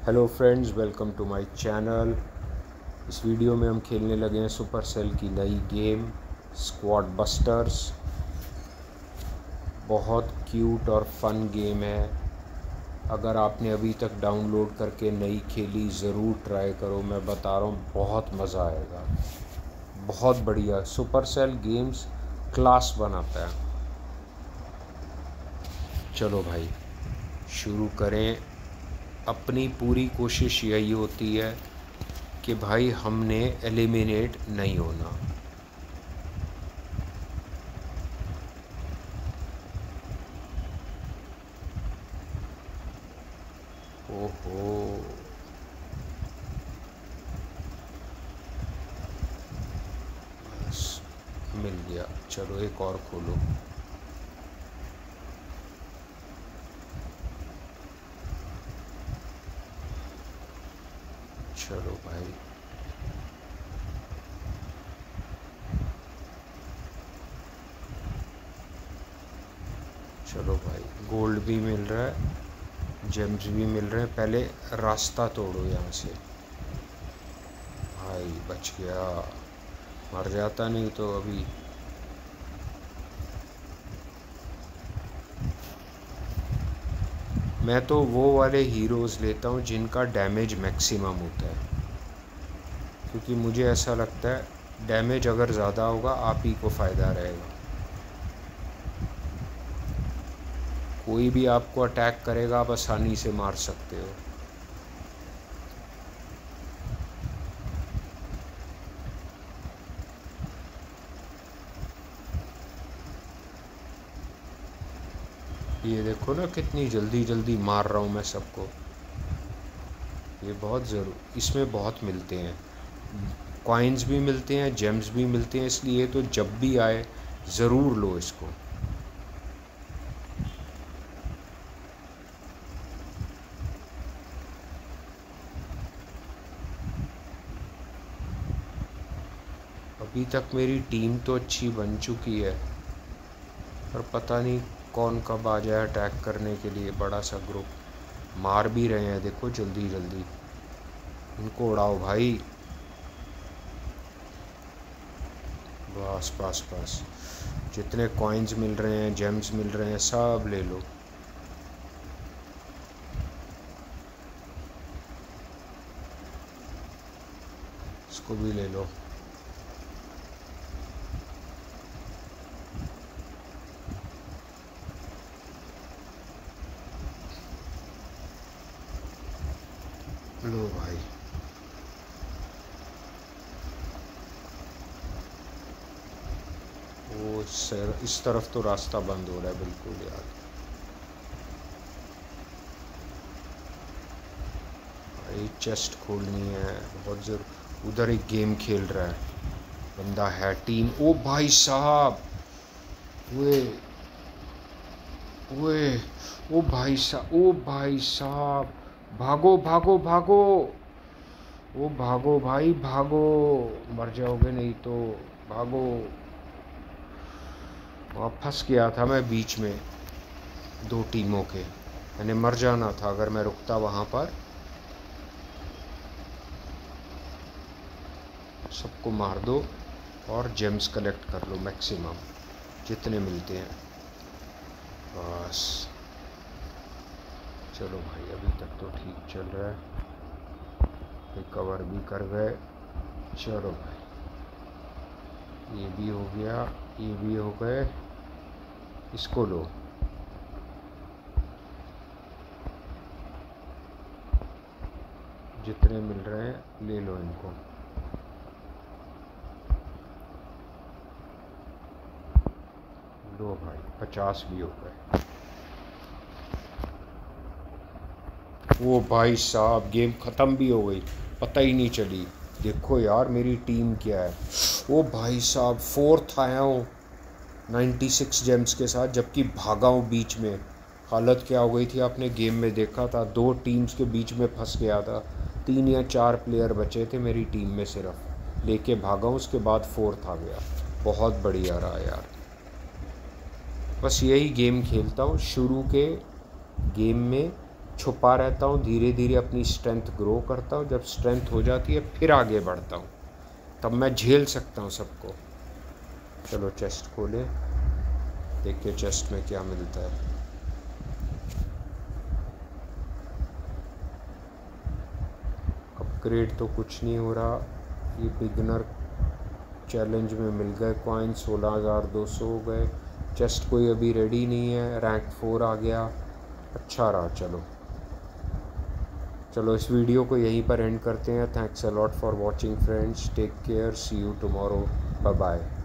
Hello friends, welcome to my channel. इस video में हम खेलने लगे हैं सुपरसेल की नई गेम स्क्वाड बस्टर्स। बहुत क्यूट और फन गेम है। अगर आपने अभी तक डाउनलोड करके नहीं खेली, ज़रूर ट्राई करो। मैं बता रहा हूँ, बहुत मज़ा आएगा। बहुत बढ़िया सुपरसेल गेम्स क्लास बनाता है। चलो भाई शुरू करें। अपनी पूरी कोशिश यही होती है कि भाई हमने एलिमिनेट नहीं होना। ओहो, बस मिल गया। चलो एक और खोलो। चलो भाई चलो भाई, गोल्ड भी मिल रहा है, जेम्स भी मिल रहे हैं। पहले रास्ता तोड़ो यहाँ से। भाई बच गया, मर जाता नहीं तो अभी। मैं तो वो वाले हीरोज़ लेता हूँ जिनका डैमेज मैक्सिमम होता है, क्योंकि मुझे ऐसा लगता है डैमेज अगर ज़्यादा होगा आप ही को फ़ायदा रहेगा। कोई भी आपको अटैक करेगा आप आसानी से मार सकते हो। ये देखो ना, कितनी जल्दी जल्दी मार रहा हूँ मैं सबको। ये बहुत इसमें बहुत मिलते हैं, कॉइन्स भी मिलते हैं, जेम्स भी मिलते हैं। इसलिए तो जब भी आए ज़रूर लो इसको। अभी तक मेरी टीम तो अच्छी बन चुकी है, पर पता नहीं कौन कब आ जाए अटैक करने के लिए। बड़ा सा ग्रुप मार भी रहे हैं, देखो जल्दी जल्दी इनको उड़ाओ भाई। बस बस बस, जितने कॉइन्स मिल रहे हैं, जेम्स मिल रहे हैं, सब ले लो। इसको भी ले लो। लो भाई, वो सर इस तरफ तो रास्ता बंद हो रहा है बिल्कुल यार। भाई चेस्ट खोलनी है बहुत ज़रूर। उधर एक गेम खेल रहा है बंदा है टीम। ओ भाई साहब, वे वे ओ भाई साहब, ओ भाई साहब, भागो भागो भागो। ओ भागो भाई भागो, मर जाओगे नहीं तो। भागो। वहाँ फंस गया था मैं बीच में दो टीमों के। मैंने मर जाना था अगर मैं रुकता वहाँ पर। सबको मार दो और जेम्स कलेक्ट कर लो मैक्सिमम जितने मिलते हैं। बस चलो भाई, अभी तक तो ठीक चल रहा है। रिकवर भी कर गए। चलो भाई, ये भी हो गया, ये भी हो गए। इसको लो। जितने मिल रहे हैं ले लो इनको। लो भाई, 50 भी हो गए। वो भाई साहब, गेम ख़त्म भी हो गई, पता ही नहीं चली। देखो यार मेरी टीम क्या है। वो भाई साहब, 4th आया हूँ 96 जेम्स के साथ, जबकि भागा हूँ बीच में। हालत क्या हो गई थी आपने गेम में देखा था, दो टीम्स के बीच में फंस गया था। 3 या 4 प्लेयर बचे थे मेरी टीम में सिर्फ, लेके भागा हूँ। उसके बाद 4th आ गया। बहुत बढ़िया रहा यार। बस यही गेम खेलता हूँ शुरू के गेम में। छुपा रहता हूँ, धीरे धीरे अपनी स्ट्रेंथ ग्रो करता हूँ। जब स्ट्रेंथ हो जाती है फिर आगे बढ़ता हूँ, तब मैं झेल सकता हूँ सबको। चलो चेस्ट खोले, देखिए चेस्ट में क्या मिलता है। अपग्रेड तो कुछ नहीं हो रहा। ये बिगनर चैलेंज में मिल गए कॉइन, 16,200 हो गए। चेस्ट कोई अभी रेडी नहीं है, रैंक 4 आ गया, अच्छा रहा। चलो इस वीडियो को यहीं पर एंड करते हैं। Thanks a lot for watching friends, take care, see you tomorrow, bye bye.